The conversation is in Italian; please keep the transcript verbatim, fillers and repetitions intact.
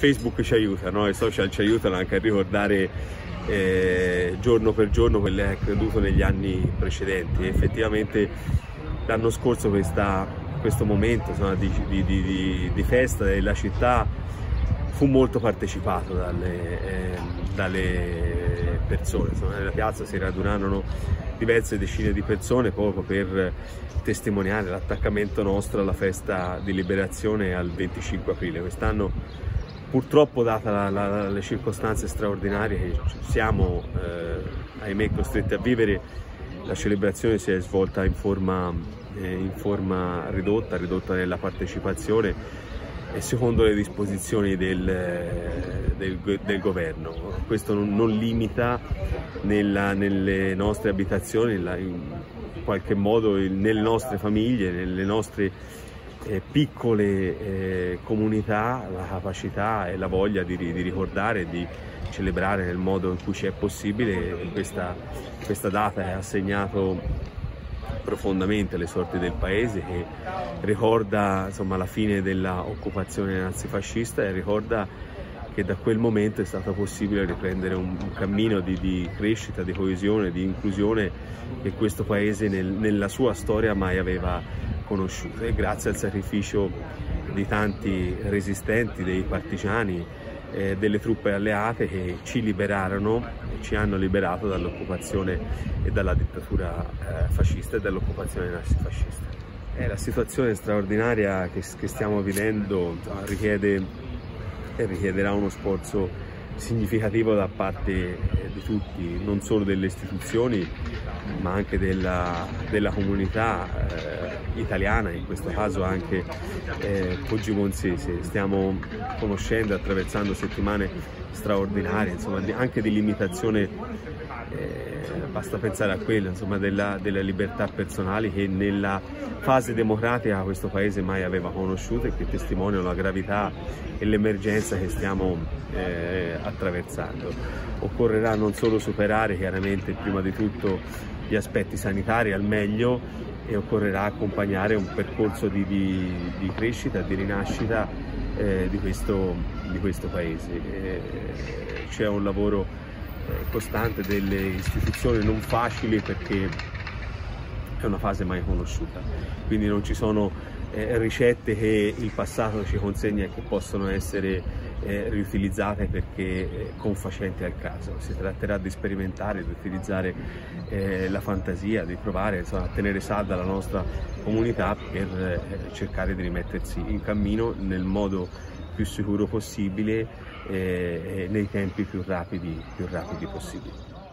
Facebook ci aiuta, no? I social ci aiutano anche a ricordare eh, giorno per giorno quello che è accaduto negli anni precedenti. Effettivamente l'anno scorso questa, questo momento insomma, di, di, di, di festa della città fu molto partecipato dalle, eh, dalle persone. Insomma, nella piazza si radunarono diverse decine di persone proprio per testimoniare l'attaccamento nostro alla festa di liberazione al venticinque aprile. Quest'anno purtroppo, data la, la, le circostanze straordinarie che siamo eh, ahimè costretti a vivere, la celebrazione si è svolta in forma, eh, in forma ridotta, ridotta nella partecipazione e secondo le disposizioni del, del, del governo. Questo non, non limita nella, nelle nostre abitazioni, la, in qualche modo il, nelle nostre famiglie, nelle nostre eh, piccole eh, comunità, la capacità e la voglia di, di ricordare e di celebrare nel modo in cui ci è possibile questa, questa data che ha segnato profondamente le sorti del paese, che ricorda insomma, la fine dell'occupazione nazifascista e ricorda che da quel momento è stato possibile riprendere un, un cammino di, di crescita, di coesione, di inclusione che questo paese nel, nella sua storia mai aveva conosciuto, e grazie al sacrificio di tanti resistenti, dei partigiani, eh, delle truppe alleate che ci liberarono e ci hanno liberato dall'occupazione e dalla dittatura eh, fascista e dall'occupazione nazifascista. Eh, la situazione straordinaria che, che stiamo vivendo richiede e richiederà uno sforzo significativo da parte eh, di tutti, non solo delle istituzioni ma anche della, della comunità eh, italiana, in questo caso anche eh, poggimonzese. Stiamo conoscendo e attraversando settimane straordinarie, insomma, anche di limitazione, eh, basta pensare a quella insomma, della, delle libertà personali che nella fase democratica questo paese mai aveva conosciuto e che testimoniano la gravità e l'emergenza che stiamo eh, attraversando. Occorrerà non solo superare chiaramente prima di tutto gli aspetti sanitari al meglio, e occorrerà accompagnare un percorso di, di, di crescita, di rinascita eh, di, questo, di questo paese. Eh, c'è un lavoro eh, costante delle istituzioni, non facile perché è una fase mai conosciuta, quindi non ci sono eh, ricette che il passato ci consegna e che possono essere eh, riutilizzate perché eh, confacenti al caso. Si tratterà di sperimentare, di utilizzare eh, la fantasia, di provare insomma, a tenere salda la nostra comunità per eh, cercare di rimettersi in cammino nel modo più sicuro possibile e eh, nei tempi più rapidi, più rapidi possibili.